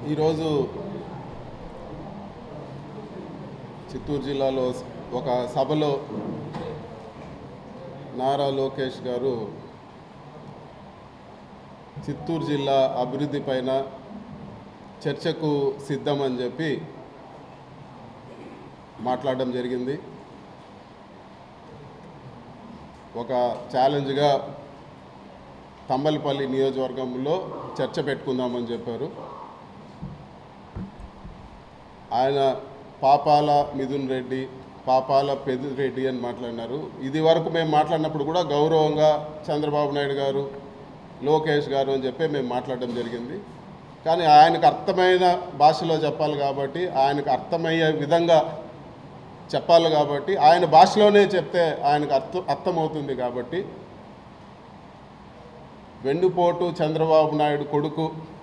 ఈరోజు చిత్తూరు జిల్లాలో ఒక సభలో నారా లోకేష్ గారు చిత్తూరు జిల్లా అభివృద్ధి పైన చర్చకు సిద్ధమని చెప్పి మాట్లాడడం జరిగింది. ఒక ఛాలెంజ్గా తంబలపల్లి నియోజకవర్గంలో చర్చ పెట్టుకుందామని చెప్పారు. ఆయన పాపాల మిథున్ రెడ్డి, పాపాల పెద్దిరెడ్డి అని మాట్లాడినారు. ఇది వరకు మేము మాట్లాడినప్పుడు కూడా గౌరవంగా చంద్రబాబు నాయుడు గారు, లోకేష్ గారు అని చెప్పి మేము మాట్లాడడం జరిగింది. కానీ ఆయనకు అర్థమైన భాషలో చెప్పాలి కాబట్టి, ఆయనకు అర్థమయ్యే విధంగా చెప్పాలి కాబట్టి, ఆయన భాషలోనే చెప్తే ఆయనకు అర్థమవుతుంది కాబట్టి, వెన్నుపోటు చంద్రబాబు నాయుడు కొడుకు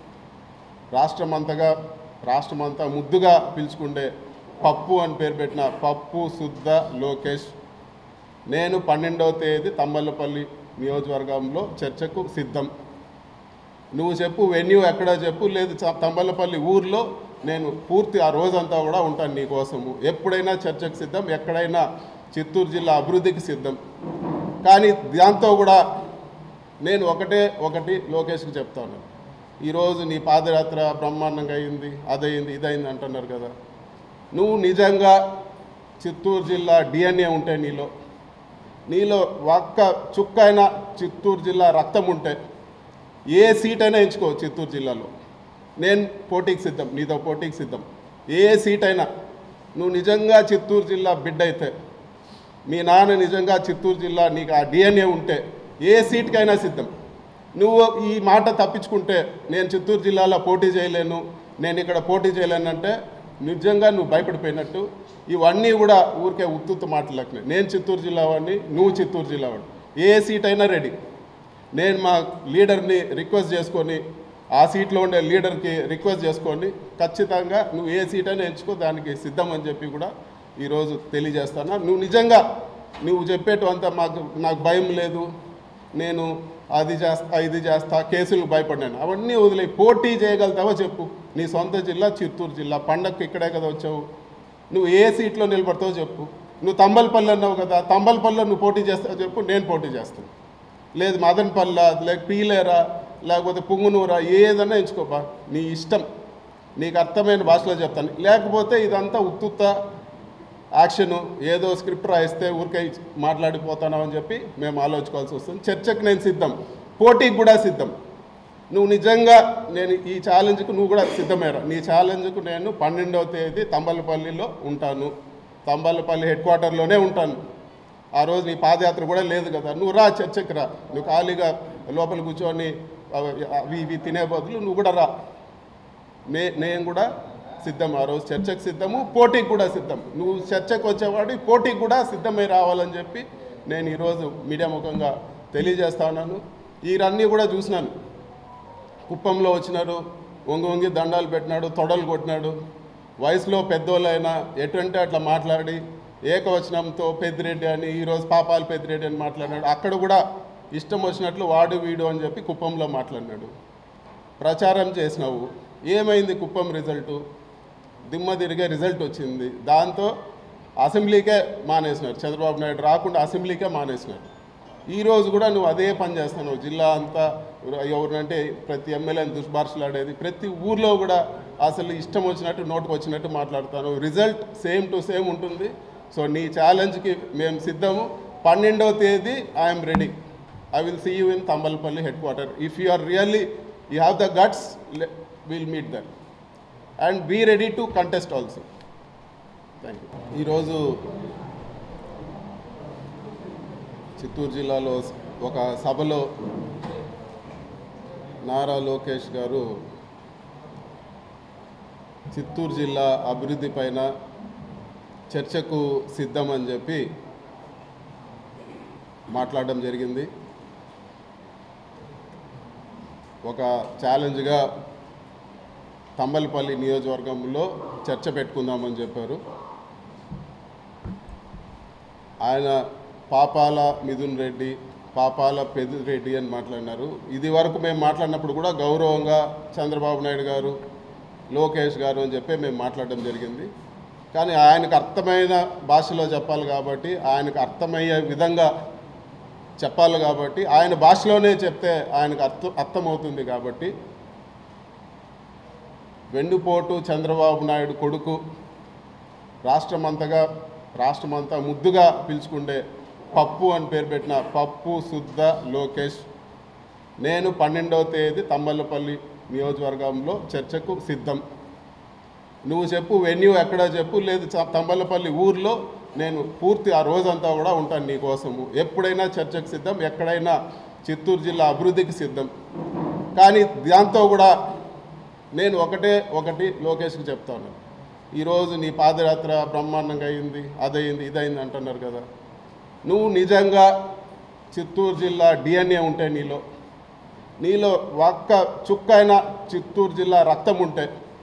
రాష్ట్రమంతా ముద్దుగా పిలుచుకుండే పప్పు అని పేరు పెట్టిన పప్పు శుద్ధ లోకేష్ నేను 12వ తేదీ తంబలపల్లి నియోజకవర్గంలో చర్చకు సిద్ధం. నువ్వు చెప్పు, వెన్యూ ఎక్కడా చెప్పు, లేదు తంబలపల్లి ఊర్లో నేను పూర్తి ఆ రోజంతా కూడా ఉంటాను నీ కోసము. ఎప్పుడైనా చర్చకు సిద్ధం, ఎక్కడైనా చిత్తూరు జిల్లా అభివృద్ధికి సిద్ధం. కానీ దాంతో కూడా నేను ఒకటి లోకేష్కి చెప్తాను. ఈరోజు నీ పాదయాత్ర బ్రహ్మాండంగా అయింది, అదయింది, ఇదైంది అంటున్నారు కదా. నువ్వు నిజంగా చిత్తూరు జిల్లా డిఎన్ఏ ఉంటే, నీలో ఒక్క చుక్కైనా చిత్తూరు జిల్లా రక్తం ఉంటే ఏ సీట్ అయినా ఎంచుకో. చిత్తూరు జిల్లాలో నేను పోటీకి సిద్ధం, నీతో పోటీకి సిద్ధం. ఏ సీట్ అయినా నువ్వు నిజంగా చిత్తూరు జిల్లా బిడ్డ అయితే, మీ నాన్న నిజంగా చిత్తూరు జిల్లా నీకు ఆ డిఎన్ఏ ఉంటే ఏ సీట్కైనా సిద్ధం. నువ్వు ఈ మాట తప్పించుకుంటే నేను చిత్తూరు జిల్లాలో పోటీ చేయలేను, నేను ఇక్కడ పోటీ చేయలేనంటే నిజంగా నువ్వు భయపడిపోయినట్టు. ఇవన్నీ కూడా ఊరికే ఉత్తుత్తు మాటలకి. నేను చిత్తూరు జిల్లా వాడిని, నువ్వు చిత్తూరు జిల్లా వాడిని, ఏ సీట్ అయినా రెడీ. నేను మా లీడర్ని రిక్వెస్ట్ చేసుకొని, ఆ సీట్లో ఉండే లీడర్కి రిక్వెస్ట్ చేసుకొని ఖచ్చితంగా నువ్వు ఏ సీట్ అయినా ఎంచుకో, దానికి సిద్ధం అని చెప్పి కూడా ఈరోజు తెలియజేస్తాను. నువ్వు నిజంగా నువ్వు చెప్పేటంతా నాకు భయం లేదు, నేను అది చేస్తా ఇది చేస్తా, కేసులకు భయపడ్డాను, అవన్నీ వదిలే. పోటీ చేయగలుగుతావో చెప్పు. నీ సొంత జిల్లా చిత్తూరు జిల్లా, పండగకి ఇక్కడే కదా వచ్చావు. నువ్వు ఏ సీట్లో నిలబడతావో చెప్పు. నువ్వు తంబలపల్లి అన్నావు కదా, తంబలపల్లిలో నువ్వు పోటీ చేస్తావో చెప్పు, నేను పోటీ చేస్తాను. లేదు మదనపల్లి, లేక పీలేరా, లేకపోతే పుంగునూరా, ఏదన్నా ఎంచుకోబా, నీ ఇష్టం. నీకు అర్థమైన భాషలో చెప్తాను. లేకపోతే ఇదంతా ఉత్తుత్త యాక్షను, ఏదో స్క్రిప్ట్ రాయిస్తే ఊరికే మాట్లాడిపోతానని చెప్పి మేము ఆలోచించుకోవాల్సి వస్తుంది. చర్చకు నేను సిద్ధం, పోటీకి కూడా సిద్ధం. నువ్వు నిజంగా నేను ఈ ఛాలెంజ్కు నువ్వు కూడా సిద్ధమేరా. నీ ఛాలెంజ్కు నేను 12వ తేదీ తంబలపల్లిలో ఉంటాను, తంబలపల్లి హెడ్ క్వార్టర్లోనే ఉంటాను. ఆ రోజు నీ పాదయాత్ర కూడా లేదు కదా. నువ్వు రా, చర్చకు రా. నువ్వు ఖాళీగా లోపల కూర్చొని అవి ఇవి తినే బదులు నువ్వు కూడా రా. నేను కూడా సిద్ధం, ఆ రోజు చర్చకు సిద్ధము, పోటీకి కూడా సిద్ధం. నువ్వు చర్చకు వచ్చేవాడు పోటీకి కూడా సిద్ధమై రావాలని చెప్పి నేను ఈరోజు మీడియా ముఖంగా తెలియజేస్తా ఉన్నాను. ఇవన్నీ కూడా చూసినాను. కుప్పంలో వచ్చినాడు, వంగి దండాలు పెట్టినాడు, తొడలు కొట్టినాడు. వయసులో పెద్దోళ్ళైనా ఎటువంటి అట్లా మాట్లాడి ఏకవచనంతో పెద్దిరెడ్డి అని, ఈరోజు పాపాల పెద్దిరెడ్డి అని మాట్లాడినాడు. అక్కడ కూడా ఇష్టం వచ్చినట్లు వాడు వీడు అని చెప్పి కుప్పంలో మాట్లాడినాడు. ప్రచారం చేసినావు. ఏమైంది కుప్పం రిజల్టు? దిమ్మ తిరిగే రిజల్ట్ వచ్చింది. దాంతో అసెంబ్లీకే మానేసినారు. చంద్రబాబు నాయుడు రాకుండా అసెంబ్లీకే మానేసినారు. ఈరోజు కూడా నువ్వు అదే పని చేస్తున్నావు. జిల్లా అంతా ఎవరినంటే ప్రతి ఎమ్మెల్యేని దుష్భాషలాడేది, ప్రతి ఊర్లో కూడా అసలు ఇష్టం వచ్చినట్టు నోటుకు వచ్చినట్టు మాట్లాడుతాను. రిజల్ట్ సేమ్ టు సేమ్ ఉంటుంది. సో నీ ఛాలెంజ్కి మేము సిద్ధము. 12వ తేదీ I'm ready. I will see you in Thambalapalli headquarter. If you are really you have the guts, will meet that and be ready to contest also. Thank you. ఈరోజు చిత్తూరు జిల్లాలో ఒక సభలో నారా లోకేష్ గారు చిత్తూరు జిల్లా అభివృద్ధి పైన చర్చకు సిద్ధం అని చెప్పి మాట్లాడడం జరిగింది. ఒక ఛాలెంజ్గా తంబలపల్లి నియోజకవర్గంలో చర్చ పెట్టుకుందామని చెప్పారు. ఆయన పాపాల మిథున్ రెడ్డి, పాపాల పెద్దిరెడ్డి అని మాట్లాడినారు. ఇది వరకు మేము మాట్లాడినప్పుడు కూడా గౌరవంగా చంద్రబాబు నాయుడు గారు, లోకేష్ గారు అని చెప్పి మేము మాట్లాడడం జరిగింది. కానీ ఆయనకు అర్థమైన భాషలో చెప్పాలి కాబట్టి, ఆయనకు అర్థమయ్యే విధంగా చెప్పాలి కాబట్టి, ఆయన భాషలోనే చెప్తే ఆయనకు అర్థమవుతుంది కాబట్టి, వెన్నుపోటు చంద్రబాబు నాయుడు కొడుకు రాష్ట్రమంతా ముద్దుగా పిలుచుకుండే పప్పు అని పేరు పెట్టిన పప్పు సుద్ద లోకేష్ నేను 12వ తేదీ తంబలపల్లి నియోజకవర్గంలో చర్చకు సిద్ధం. నువ్వు చెప్పు, వెన్యూ ఎక్కడా చెప్పు, లేదు తంబలపల్లి ఊర్లో నేను పూర్తి ఆ రోజంతా కూడా ఉంటాను నీ కోసము. ఎప్పుడైనా చర్చకు సిద్ధం, ఎక్కడైనా చిత్తూరు జిల్లా అభివృద్ధికి సిద్ధం. కానీ దాంతో కూడా నేను ఒకటి లోకేష్కి చెప్తాను. ఈరోజు నీ పాదయాత్ర బ్రహ్మాండంగా అయింది, అదయింది, ఇదైంది అంటున్నారు కదా. నువ్వు నిజంగా చిత్తూరు జిల్లా డిఎన్ఏ ఉంటే నీలో ఒక్క చుక్కైనా చిత్తూరు జిల్లా రక్తం ఉంటే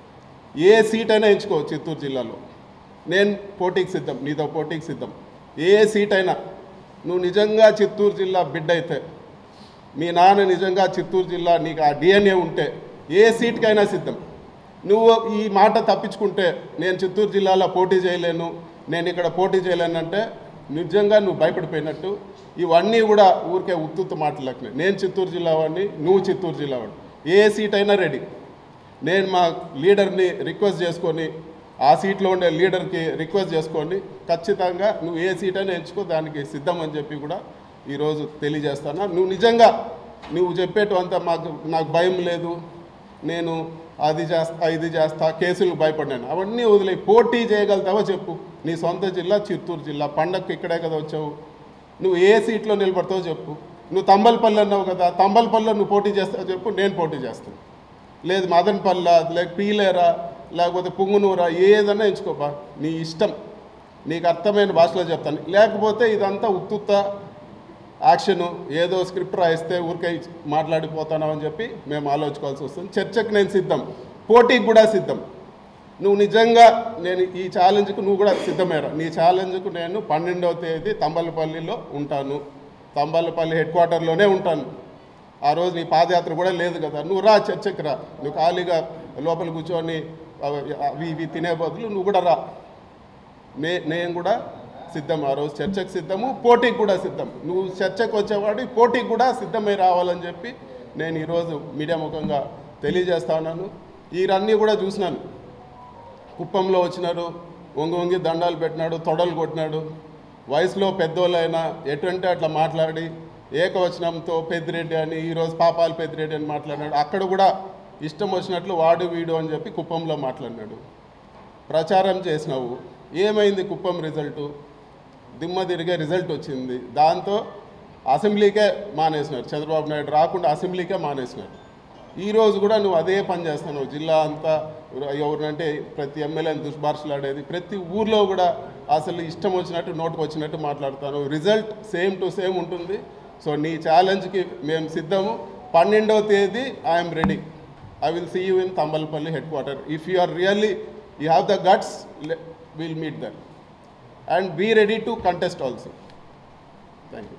ఏ సీట్ అయినా ఎంచుకో. చిత్తూరు జిల్లాలో నేను పోటీకి సిద్ధం, నీతో పోటీకి సిద్ధం. ఏ సీట్ అయినా నువ్వు నిజంగా చిత్తూరు జిల్లా బిడ్డ అయితే, మీ నాన్న నిజంగా చిత్తూరు జిల్లా నీకు ఆ డిఎన్ఏ ఉంటే ఏ సీట్కైనా సిద్ధం. నువ్వు ఈ మాట తప్పించుకుంటే నేను చిత్తూరు జిల్లాలో పోటీ చేయలేను, నేను ఇక్కడ పోటీ చేయలేనంటే నిజంగా నువ్వు భయపడిపోయినట్టు. ఇవన్నీ కూడా ఊరికే ఉత్తుత్తు మాటలకి. నేను చిత్తూరు జిల్లా వాడిని, నువ్వు చిత్తూరు జిల్లా వాడు, ఏ సీట్ అయినా రెడీ. నేను మా లీడర్ని రిక్వెస్ట్ చేసుకొని, ఆ సీట్లో ఉండే లీడర్కి రిక్వెస్ట్ చేసుకొని ఖచ్చితంగా నువ్వు ఏ సీట్ అయినా ఎంచుకో, దానికి సిద్ధం అని చెప్పి కూడా ఈరోజు తెలియజేస్తాను. నువ్వు నిజంగా నువ్వు చెప్పేటంతా నాకు భయం లేదు, నేను అది చేస్తా ఇది చేస్తా, కేసులకు భయపడ్డాను, అవన్నీ వదిలే. పోటీ చేయగలుగుతావో చెప్పు. నీ సొంత జిల్లా చిత్తూరు జిల్లా, పండగకి ఇక్కడే కదా వచ్చావు, నువ్వు ఏ సీట్లో నిలబడతావో చెప్పు. నువ్వు తంబలపల్లి అన్నావు కదా, తంబలపల్లిలో నువ్వు పోటీ చేస్తావో చెప్పు, నేను పోటీ చేస్తాను. లేదు మదనపల్ల, లేక పీలేరా, లేకపోతే పుంగునూరా, ఏదన్నా ఎంచుకోబా, నీ ఇష్టం. నీకు అర్థమైన భాషలో చెప్తాను. లేకపోతే ఇదంతా ఉత్తుత్త యాక్షను, ఏదో స్క్రిప్ట్ రాయిస్తే ఊరికే మాట్లాడిపోతానని చెప్పి మేము ఆలోచించుకోవాల్సి వస్తుంది. చర్చకు నేను సిద్ధం, పోటీకి కూడా సిద్ధం. నువ్వు నిజంగా నేను ఈ ఛాలెంజ్కు నువ్వు కూడా సిద్ధమేరా. నీ ఛాలెంజ్కు నేను 12వ తేదీ తంబలపల్లిలో ఉంటాను, తంబలపల్లి హెడ్ క్వార్టర్లోనే ఉంటాను. ఆ రోజు నీ పాదయాత్ర కూడా లేదు కదా, నువ్వు రా, చర్చకు రా. నువ్వు ఖాళీగా లోపల కూర్చొని అవి ఇవి తినే బదులు నువ్వు కూడా రా. నేను కూడా సిద్ధం, ఆ రోజు చర్చకు సిద్ధము, పోటీకి కూడా సిద్ధం. నువ్వు చర్చకు వచ్చేవాడు పోటీకి కూడా సిద్ధమై రావాలని చెప్పి నేను ఈరోజు మీడియా ముఖంగా తెలియజేస్తా ఉన్నాను. ఇవన్నీ కూడా చూసినాను. కుప్పంలో వచ్చినాడు, వంగి దండాలు పెట్టినాడు, తొడలు కొట్టినాడు. వయసులో పెద్దోళ్ళైనా ఎటువంటి అట్లా మాట్లాడి ఏకవచనంతో పెద్దిరెడ్డి అని, ఈరోజు పాపాలు పెద్దిరెడ్డి అని మాట్లాడినాడు. అక్కడ కూడా ఇష్టం వచ్చినట్లు వాడు వీడు అని చెప్పి కుప్పంలో మాట్లాడినాడు. ప్రచారం చేసినావు, ఏమైంది కుప్పం రిజల్టు? దిమ్మ తిరిగే రిజల్ట్ వచ్చింది. దాంతో అసెంబ్లీకే మానేసినారు, చంద్రబాబు నాయుడు రాకుండా అసెంబ్లీకే మానేసినారు. ఈరోజు కూడా నువ్వు అదే పని చేస్తున్నావు. జిల్లా అంతా ఎవరినంటే ప్రతి ఎమ్మెల్యేని దుష్భాషలాడేది, ప్రతి ఊర్లో కూడా అసలు ఇష్టం వచ్చినట్టు నోటుకు వచ్చినట్టు మాట్లాడుతాను. రిజల్ట్ సేమ్ టు సేమ్ ఉంటుంది. సో నీ ఛాలెంజ్కి మేము సిద్ధము. 12వ తేదీ I'm ready. I will see you in Tambalpalli headquarters. If you are really, you have the guts, we'll meet them. And be ready to contest also. Thank you.